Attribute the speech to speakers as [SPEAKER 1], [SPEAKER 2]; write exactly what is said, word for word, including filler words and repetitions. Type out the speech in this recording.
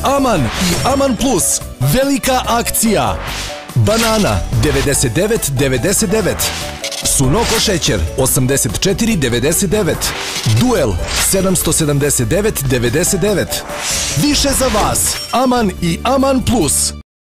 [SPEAKER 1] Aman i Aman Plus. Velika akcija. Banana devedeset devet devedeset devet. Sunoko šećer osamdeset četiri devedeset devet. Duel sedamsto sedamdeset devet devedeset devet. Više za vas. Aman i Aman Plus.